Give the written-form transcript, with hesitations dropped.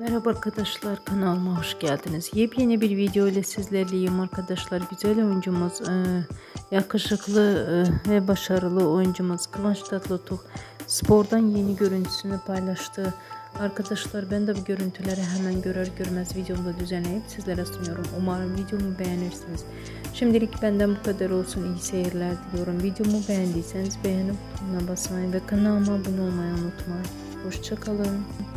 Merhaba arkadaşlar, kanalıma hoş geldiniz. Yepyeni bir video ile sizlerleyim arkadaşlar. Güzel oyuncumuz, yakışıklı ve başarılı oyuncumuz Kıvanç Tatlıtuğ spordan yeni görüntüsünü paylaştı. Arkadaşlar ben de bu görüntüleri hemen görür görmez videomda düzenleyip sizlere sunuyorum. Umarım videomu beğenirsiniz. Şimdilik benden bu kadar olsun. İyi seyirler diliyorum. Videomu beğendiyseniz beğeni butonuna basmayı ve kanalıma abone olmayı unutmayın. Hoşça kalın.